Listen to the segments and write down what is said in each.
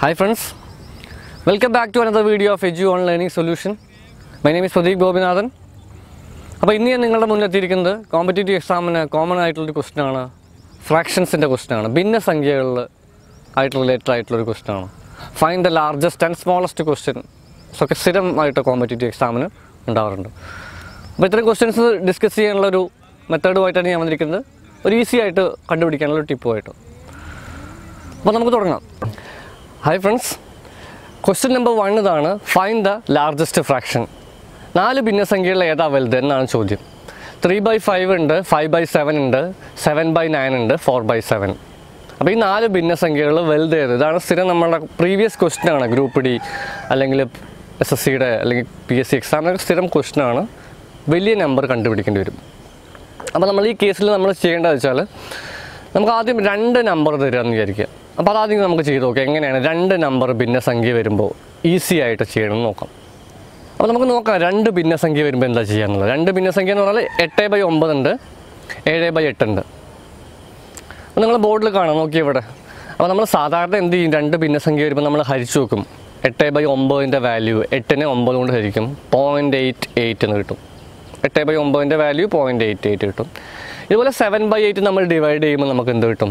Hi friends, welcome back to another video of Edu on Learning Solution. My name is Pradeep Gobinathan. അപ്പോൾ ഇന്ന് ഞാൻ നിങ്ങളുടെ മുന്നിലെത്തിയിരിക്കുന്നത് competitive എക്സാമിന് common ആയിട്ടുള്ളൊരു ക്വസ്റ്റ്യനാണ്, ഫ്രാക്ഷൻസിൻ്റെ ക്വസ്റ്റ്യനാണ്, ഭിന്നസംഖ്യകളിൽ ആയിട്ട് റിലേറ്റഡ് ആയിട്ടുള്ളൊരു ക്വസ്റ്റ്യനാണ്. Find the largest and smallest questions ഒക്കെ സ്ഥിരമായിട്ട് കോമ്പറ്റേറ്റീവ് എക്സാമിന് ഉണ്ടാവാറുണ്ട്. അപ്പോൾ ഇത്തരം ക്വസ്റ്റ്യൻസ് ഡിസ്കസ് ചെയ്യാനുള്ളൊരു മെത്തേഡുമായിട്ടാണ് ഞാൻ വന്നിരിക്കുന്നത്, ഒരു ഈസി ആയിട്ട് കണ്ടുപിടിക്കാനുള്ളൊരു ടിപ്പുമായിട്ട്. അപ്പോൾ നമുക്ക് തുടങ്ങാം. ഹായ് ഫ്രണ്ട്സ്, ക്വസ്റ്റ്യൻ നമ്പർ 1 ഇതാണ്. Find the largest fraction. 4 ഭിന്നസംഖ്യകളിൽ ഏതാ വലുത് എന്നാണ് ചോദ്യം. 3/5 ഉണ്ട്, 5/7 ഉണ്ട്, 7/9 ഉണ്ട്, 4/7. അപ്പോൾ ഈ 4 ഭിന്നസംഖ്യകൾ വലുത് ഏത്? ഇതാണ് സ്ഥിരം നമ്മളുടെ പ്രീവിയസ് ക്വസ്റ്റ്യനാണ്. ഗ്രൂപ്പ് ഡി അല്ലെങ്കിൽ SSCയുടെ അല്ലെങ്കിൽ PSC എക്സാമിനൊക്കെ സ്ഥിരം ക്വസ്റ്റ്യനാണ്. വലിയ നമ്പർ കണ്ടുപിടിക്കേണ്ടി വരും. അപ്പോൾ നമ്മൾ ഈ കേസിൽ നമ്മൾ ചെയ്യേണ്ടത് വെച്ചാൽ, നമുക്ക് ആദ്യം 2 നമ്പർ തരാമെന്ന് വിചാരിക്കുക. അപ്പോൾ അതാദ്യം നമുക്ക് ചെയ്ത് നോക്കാം എങ്ങനെയാണ് 2 നമ്പർ ഭിന്നസംഖ്യ വരുമ്പോൾ ഈസി ആയിട്ട് ചെയ്യണമെന്ന് നോക്കാം. അപ്പോൾ നമുക്ക് നോക്കാം 2 ഭിന്നസംഖ്യ വരുമ്പോൾ എന്താ ചെയ്യാന്നുള്ളത്. 2 ഭിന്നസംഖ്യ എന്ന് പറഞ്ഞാൽ 8/9 ഉണ്ട്, 7/8 ഉണ്ട്. അപ്പോൾ നിങ്ങൾ ബോർഡിൽ കാണാം, നോക്കിയാൽ ഇവിടെ. അപ്പോൾ നമ്മൾ സാധാരണ എന്ത് ചെയ്യും, 2 ഭിന്നസംഖ്യ വരുമ്പോൾ നമ്മൾ ഹരിച്ചു നോക്കും. 8/9ൻ്റെ വാല്യൂ 8നെ 9 കൊണ്ട് ഹരിക്കും, 0.88 എന്ന് കിട്ടും. 8/9ൻ്റെ വാല്യൂ 0.88 കിട്ടും. ഇതുപോലെ 7/8 നമ്മൾ ഡിവൈഡ് ചെയ്യുമ്പോൾ നമുക്ക് എന്ത് കിട്ടും,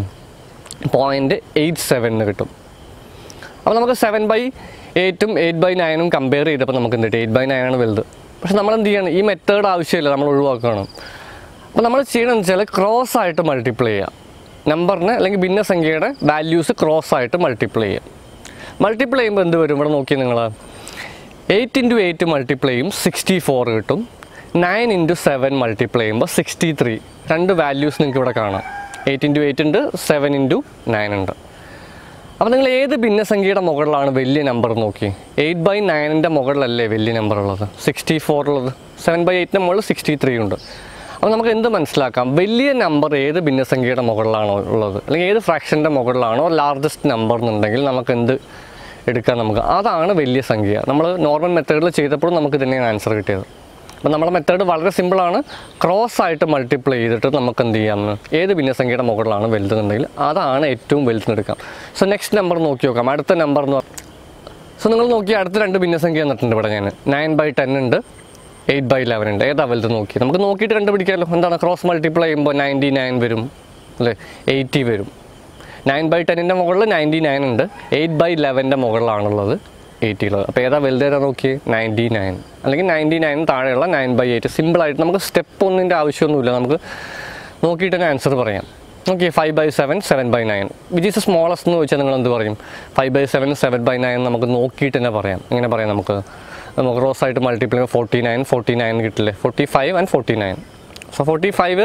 0.87 എന്ന് കിട്ടും. അപ്പോൾ നമുക്ക് 7/8ഉം 8/9ഉം കമ്പയർ ചെയ്തപ്പോൾ നമുക്ക് എന്ത് കിട്ടും, 8/9 ആണ് വലുത്. പക്ഷെ നമ്മൾ എന്ത് ചെയ്യണം, ഈ മെത്തേഡ് ആവശ്യമില്ല, നമ്മൾ ഒഴിവാക്കണം. അപ്പോൾ നമ്മൾ ചെയ്യണമെന്ന് വെച്ചാൽ ക്രോസ് ആയിട്ട് മൾട്ടിപ്ലൈ ചെയ്യുക. നമ്പറിന് അല്ലെങ്കിൽ ഭിന്നസംഖ്യയുടെ വാല്യൂസ് ക്രോസ് ആയിട്ട് മൾട്ടിപ്ലൈ ചെയ്യുക. മൾട്ടിപ്ലൈ ചെയ്യുമ്പോൾ എന്ത് വരും, ഇവിടെ നോക്കി നിങ്ങൾ 8 × 8 മൾട്ടിപ്ലൈ ചെയ്യും 64 കിട്ടും. 9 × 7 മൾട്ടിപ്ലൈ ചെയ്യുമ്പോൾ 63. 2 വാല്യൂസ് നിങ്ങൾക്ക് ഇവിടെ കാണാം. 8 × 8 ഉണ്ട്, 7 × 9 ഉണ്ട്. അപ്പോൾ നിങ്ങൾ ഏത് ഭിന്നസംഖ്യയുടെ മുകളിലാണ് വലിയ നമ്പർ നോക്കി. 8/9ൻ്റെ മുകളിലല്ലേ വലിയ നമ്പർ ഉള്ളത്, 64 ഉള്ളത്. 7/8ൻ്റെ മുകളിൽ 63 ഉണ്ട്. അപ്പോൾ നമുക്ക് എന്ത് മനസ്സിലാക്കാം, വലിയ നമ്പർ ഏത് ഭിന്നസംഖ്യയുടെ മുകളിലാണോ ഉള്ളത്, അല്ലെങ്കിൽ ഏത് ഫ്രാക്ഷൻ്റെ മുകളിലാണോ ലാർജസ്റ്റ് നമ്പർ എന്നുണ്ടെങ്കിൽ നമുക്ക് എന്ത് എടുക്കാം, നമുക്ക് അതാണ് വലിയ സംഖ്യ. നമ്മൾ നോർമൽ മെത്തേഡിൽ ചെയ്തപ്പോഴും നമുക്ക് തന്നെയാണ് ആൻസർ കിട്ടിയത്. അപ്പോൾ നമ്മുടെ മെത്തേഡ് വളരെ സിമ്പിളാണ്. ക്രോസ് ആയിട്ട് മൾട്ടിപ്ലൈ ചെയ്തിട്ട് നമുക്ക് എന്ത് ചെയ്യാം, ഏത് ഭിന്നസംഖ്യയുടെ മുകളിലാണ് വലുതെന്നുണ്ടെങ്കിൽ അതാണ് ഏറ്റവും വലുതെടുക്കാം. സോ നെക്സ്റ്റ് നമ്പർ നോക്കി നോക്കാം. അടുത്ത നമ്പർ എന്ന് പറഞ്ഞാൽ, സോ നിങ്ങൾ നോക്കി അടുത്ത 2 ഭിന്നസംഖ്യ തന്നിട്ടുണ്ട് ഇവിടെ. ഞാൻ 9/10 ഉണ്ട്, 8/11 ഉണ്ട്. ഏതാ വലുത് നോക്കി നമുക്ക് നോക്കിയിട്ട് കണ്ടുപിടിക്കാമല്ലോ. എന്താണ്, ക്രോസ് മൾട്ടിപ്ലൈ ചെയ്യുമ്പോൾ 99 വരും അല്ലേ, 80 വരും. 9/10ൻ്റെ മുകളിൽ 99 ഉണ്ട്, 8/11ൻ്റെ മുകളിലാണുള്ളത് 80 ഉള്ളത്. അപ്പോൾ ഏതാ വലുത്, ഏതാ നോക്കി, 99 അല്ലെങ്കിൽ 99 താഴെയുള്ള 9/8. സിമ്പിളായിട്ട് നമുക്ക് സ്റ്റെപ്പ് ഒന്നിൻ്റെ ആവശ്യമൊന്നുമില്ല, നമുക്ക് നോക്കിയിട്ട് തന്നെ ആൻസർ പറയാം. ഓക്കെ, 5/7 7/9 വിച്ച് ഈസ് സ്മോളസ്റ്റ് എന്ന് ചോദിച്ചാൽ നിങ്ങൾ എന്ത് പറയും, 5/7 7/9 നമുക്ക് നോക്കിയിട്ട് തന്നെ പറയാം. എങ്ങനെ പറയാം, നമുക്ക് ക്രോസ് ആയിട്ട് മൾട്ടിപ്ലൈ ചെയ്യുമ്പോൾ 49 കിട്ടില്ലേ, 45 and 49. സോ 45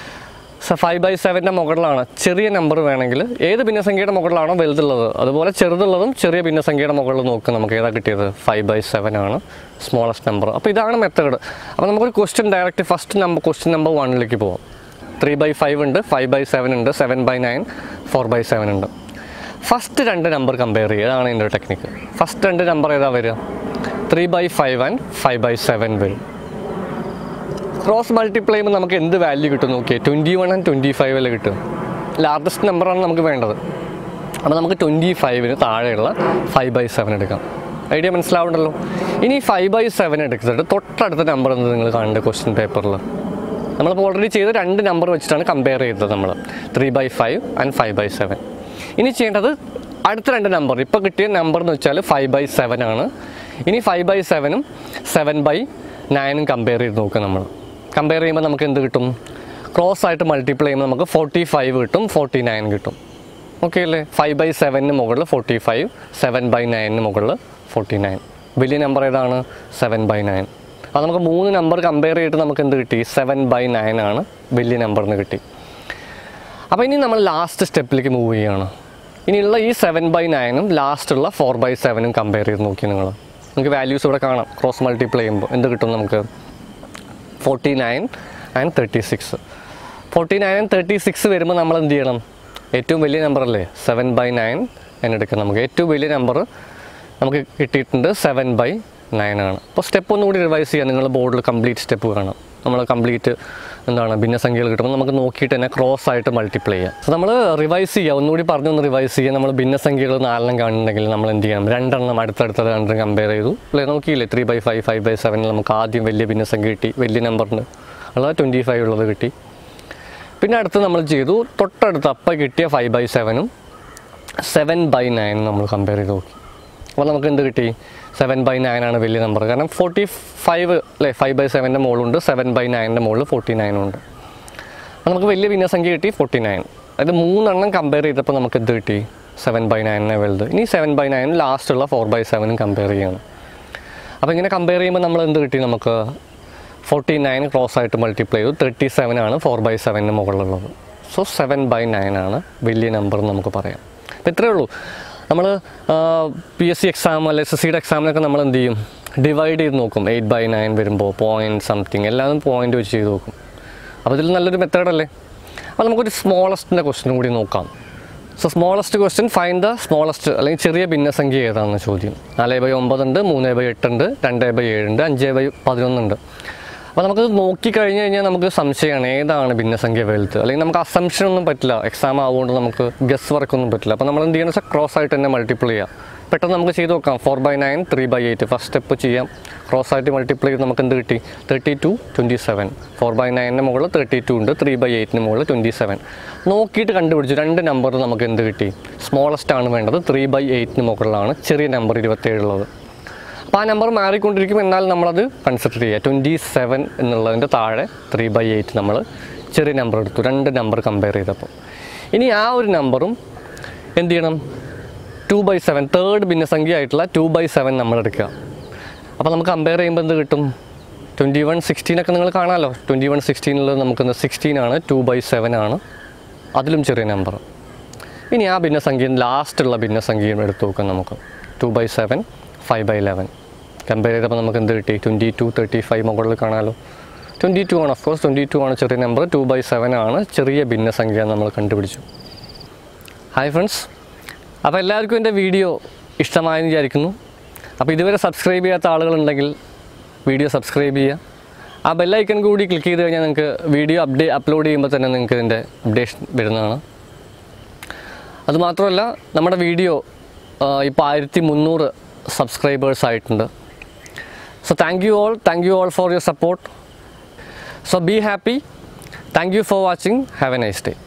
5/7ൻ്റെ മുകളിലാണ്. ചെറിയ നമ്പർ വേണമെങ്കിൽ ഏത് ഭിന്നസംഖ്യയുടെ മുകളിലാണോ വലുതുള്ളത് അതുപോലെ ചെറുതുള്ളതും ചെറിയ ഭിന്നസംഖ്യയുടെ മുകളിൽ നോക്കുക. നമുക്ക് ഏതാ കിട്ടിയത്, 5/7 ആണ് സ്മോളസ്റ്റ് നമ്പർ. അപ്പോൾ ഇതാണ് മെത്തേഡ്. അപ്പോൾ നമുക്കൊരു ക്വസ്റ്റ്യൻ ഡയറക്റ്റ് ക്വസ്റ്റ്യൻ നമ്പർ 1ലേക്ക് പോകാം. 3/5 ഉണ്ട്, 5/7 ഉണ്ട്, 7/9 4/7 ഉണ്ട്. ഫസ്റ്റ് 2 നമ്പർ കമ്പയർ ചെയ്യുക, അതാണ് എൻ്റെ ടെക്നിക്ക്. ഫസ്റ്റ് 2 നമ്പർ ഏതാ വരിക, 3/5 and 5/7 വരും. ക്രോസ് മൾട്ടിപ്ലൈ ചെയ്യുമ്പോൾ നമുക്ക് എന്ത് വാല്യൂ കിട്ടും നോക്കിയാൽ, 21 and 25 കിട്ടും. ലാർജസ്റ്റ് നമ്പറാണ് നമുക്ക് വേണ്ടത്. അപ്പോൾ നമുക്ക് 25ന് താഴെയുള്ള 5/7 എടുക്കാം. ഐഡിയ മനസ്സിലാവുണ്ടല്ലോ. ഇനി 5/7 എടുത്തിട്ട് തൊട്ടടുത്ത നമ്പർ എന്ന് നിങ്ങൾ കാണേണ്ട ക്വസ്റ്റ്യൻ പേപ്പറിൽ നമ്മളിപ്പോൾ ഓൾറെഡി ചെയ്ത് 2 നമ്പർ വെച്ചിട്ടാണ് കമ്പയർ ചെയ്തത് നമ്മൾ, 3/5 and 5/7. ഇനി ചെയ്യേണ്ടത് അടുത്ത 2 നമ്പർ, ഇപ്പോൾ കിട്ടിയ നമ്പർ എന്ന് വെച്ചാൽ 5/7 ആണ്. ഇനി 5/7ഉം 7/9ഉം കമ്പയർ ചെയ്ത് നോക്കുക. നമ്മൾ കമ്പയർ ചെയ്യുമ്പോൾ നമുക്ക് എന്ത് കിട്ടും, ക്രോസ് ആയിട്ട് മൾട്ടിപ്ലൈ ചെയ്യുമ്പോൾ നമുക്ക് 45 കിട്ടും, 49 കിട്ടും. ഓക്കെ അല്ലേ, 5/7ന് മുകളിൽ 45, 7/9ന് മുകളിൽ 49. വലിയ നമ്പർ ഏതാണ്, 7/9. അപ്പോൾ നമുക്ക് 3 നമ്പർ കമ്പയർ ചെയ്തിട്ട് നമുക്ക് എന്ത് കിട്ടി, 7/9 ആണ് വലിയ നമ്പറിന് കിട്ടി. അപ്പോൾ ഇനി നമ്മൾ ലാസ്റ്റ് സ്റ്റെപ്പിലേക്ക് മൂവ് ചെയ്യുകയാണ്. ഇനിയുള്ള ഈ 7/9ഉം ലാസ്റ്റുള്ള 4/7ഉം കമ്പയർ ചെയ്ത് നോക്കി നിങ്ങൾക്ക് വാല്യൂസ് ഇവിടെ കാണാം. ക്രോസ് മൾട്ടിപ്ലൈ ചെയ്യുമ്പോൾ എന്ത് കിട്ടും, നമുക്ക് 49 and 36. 49 and 36 വരുമ്പോൾ നമ്മൾ എന്ത് ചെയ്യണം, ഏറ്റവും വലിയ നമ്പർ അല്ലേ 7/9 എന്നെടുക്കാം. നമുക്ക് ഏറ്റവും വലിയ നമ്പർ നമുക്ക് കിട്ടിയിട്ടുണ്ട് 7/9 ആണ്. അപ്പോൾ സ്റ്റെപ്പ് ഒന്നുകൂടി റിവൈസ് ചെയ്യാം. നിങ്ങൾ ബോർഡിൽ കംപ്ലീറ്റ് സ്റ്റെപ്പ് കാണാം. നമ്മൾ കംപ്ലീറ്റ് എന്താണ് ഭിന്നസംഖ്യകൾ കിട്ടുമ്പോൾ നമുക്ക് നോക്കിയിട്ട് തന്നെ ക്രോസ് ആയിട്ട് മൾട്ടിപ്ലൈ ചെയ്യാം. സോ നമ്മൾ റിവൈസ് ചെയ്യുക, ഒന്നുകൂടി പറഞ്ഞൊന്ന് റിവൈസ് ചെയ്യുക. നമ്മൾ ഭിന്നസംഖ്യകൾ 4 കാണുന്നുണ്ടെങ്കിൽ നമ്മൾ എന്ത് ചെയ്യണം, 2 അടുത്തടുത്ത 2 കമ്പയർ ചെയ്തു അല്ലേ, നോക്കിയില്ലേ 3/5 5/7 നമുക്ക് ആദ്യം വലിയ ഭിന്നസംഖ്യ കിട്ടി, വലിയ നമ്പറിന് ഉള്ളത് 25 ഉള്ളത് കിട്ടി. പിന്നെ അടുത്ത് നമ്മൾ ചെയ്തു തൊട്ടടുത്ത് അപ്പം കിട്ടിയ 5/7 7/9 നമ്മൾ കമ്പയർ ചെയ്ത് നോക്കി. അപ്പോൾ നമുക്ക് എന്ത് കിട്ടി, 7/9 ആണ് വലിയ നമ്പർ. കാരണം 45 അല്ലേ, 5/7 മുകളുണ്ട്, 7/9 മുകളിൽ 49 ഉണ്ട്. അപ്പോൾ നമുക്ക് വലിയ ഭിന്നസംഖ്യ കിട്ടി 49. അതായത് 3 കമ്പയർ ചെയ്തപ്പോൾ നമുക്ക് എന്ത് കിട്ടി, 7/9 വലുത്. ഇനി 7/9 ലാസ്റ്റുള്ള 4/7 കമ്പയർ ചെയ്യണം. അപ്പോൾ ഇങ്ങനെ കമ്പയർ ചെയ്യുമ്പോൾ നമ്മൾ എന്ത് കിട്ടി, നമുക്ക് 49 ക്രോസ് ആയിട്ട് മൾട്ടിപ്ലൈ ചെയ്തു, 37 ആണ് 4/7 മുകളിലുള്ളത്. സോ 7/9 ആണ് വലിയ നമ്പർ എന്ന് നമുക്ക് പറയാം. അപ്പോൾ ഇത്രയേ ഉള്ളൂ. നമ്മൾ PSC എക്സാം അല്ലെ SSCയുടെ എക്സാമിനൊക്കെ നമ്മൾ എന്ത് ചെയ്യും, ഡിവൈഡ് ചെയ്ത് നോക്കും. 8/9 വരുമ്പോൾ പോയിൻറ്റ് സംതിങ് എല്ലാവരും പോയിൻ്റ് വെച്ച് ചെയ്ത് നോക്കും. അപ്പോൾ ഇതിൽ നല്ലൊരു മെത്തേഡല്ലേ. അപ്പോൾ നമുക്കൊരു സ്മോളസ്റ്റിൻ്റെ ക്വസ്റ്റ്യൻ കൂടി നോക്കാം. So smallest question, find the smallest അല്ലെങ്കിൽ ചെറിയ ഭിന്നസംഖ്യ ഏതാണെന്ന് ചോദ്യം. 4/9 ഉണ്ട്, 3/8 ഉണ്ട്, 2/7 ഉണ്ട്, 5/11 ഉണ്ട്. അപ്പോൾ നമുക്ക് നോക്കിക്കഴിഞ്ഞ് കഴിഞ്ഞാൽ നമുക്ക് സംശയമാണ് ഏതാണ് ഭിന്നസംഖ്യ വലുത്. അല്ലെങ്കിൽ നമുക്ക് അസംഷൻ ഒന്നും പറ്റില്ല, എക്സാം ആവുകൊണ്ട് നമുക്ക് ഗസ് വർക്കൊന്നും പറ്റില്ല. അപ്പോൾ നമ്മൾ എന്ത് ചെയ്യണമെന്ന് വെച്ചാൽ ക്രോസ് ആയിട്ട് തന്നെ മൾട്ടിപ്ലൈ ചെയ്യാം. പെട്ടെന്ന് നമുക്ക് ചെയ്ത് നോക്കാം. 4/9 3/8 ഫസ്റ്റ് സ്റ്റെപ്പ് ചെയ്യാം. ക്രോസ് ആയിട്ട് മൾട്ടിപ്ലൈ ചെയ്ത് നമുക്ക് എന്ത് കിട്ടി, 32 27. 4/9 മുകളിൽ 32 ഉണ്ട്, 3/8 മുകളിൽ 27. നോക്കിയിട്ട് കണ്ടുപിടിച്ചു 2 നമ്പർ നമുക്ക് എന്ത് കിട്ടി, സ്മോളസ്റ്റ് ആണ് വേണ്ടത്, 3/8 മുകളിലാണ് ചെറിയ നമ്പർ 27 ഉള്ളത്. അപ്പോൾ ആ നമ്പർ മാറിക്കൊണ്ടിരിക്കും, എന്നാൽ നമ്മളത് കൺസിഡർ ചെയ്യുക. 27 എന്നുള്ളതിൻ്റെ താഴെ 3/8 നമ്മൾ ചെറിയ നമ്പർ എടുത്തു, 2 നമ്പർ കമ്പയർ ചെയ്തപ്പോൾ. ഇനി ആ ഒരു നമ്പറും എന്ത് ചെയ്യണം, 2/7 തേർഡ് ഭിന്നസംഖ്യ ആയിട്ടുള്ള 2/7 നമ്മൾ എടുക്കുക. അപ്പോൾ നമുക്ക് കമ്പയർ ചെയ്യുമ്പോൾ എന്ത് കിട്ടും, 21 16 ഒക്കെ നിങ്ങൾ കാണാമല്ലോ. 21 16 നമുക്ക് 16 ആണ്, 2/7 ആണ്, അതിലും ചെറിയ നമ്പർ. ഇനി ആ ഭിന്നസംഖ്യ ലാസ്റ്റുള്ള ഭിന്നസംഖ്യയും എടുത്ത് നോക്കാം. നമുക്ക് 2/7 5/11 കമ്പയർ ചെയ്തപ്പോൾ നമുക്ക് എന്ത് കിട്ടി, 22 35 മുകളിൽ കാണാമല്ലോ. 22 ആണ്, ഓഫ് കോഴ്സ് 22 ആണ് ചെറിയ നമ്പർ, 2/7 ആണ് ചെറിയ ഭിന്നസംഖ്യ നമ്മൾ കണ്ടുപിടിച്ചു. ഹായ് ഫ്രണ്ട്സ്, അപ്പോൾ എല്ലാവർക്കും എൻ്റെ വീഡിയോ ഇഷ്ടമായെന്ന് വിചാരിക്കുന്നു. അപ്പോൾ ഇതുവരെ സബ്സ്ക്രൈബ് ചെയ്യാത്ത ആളുകളുണ്ടെങ്കിൽ വീഡിയോ സബ്സ്ക്രൈബ് ചെയ്യുക. ആ ബെല്ലൈക്കൺ കൂടി ക്ലിക്ക് ചെയ്ത് കഴിഞ്ഞാൽ നിങ്ങൾക്ക് വീഡിയോ അപ്ലോഡ് ചെയ്യുമ്പോൾ തന്നെ നിങ്ങൾക്ക് ഇതിൻ്റെ അപ്ഡേഷൻ വരുന്നതാണ്. അതുമാത്രമല്ല നമ്മുടെ വീഡിയോ ഇപ്പോൾ 1300 subscribers ആയിട്ടുണ്ട്. So thank you all for your support. So be happy. Thank you for watching. Have a nice day.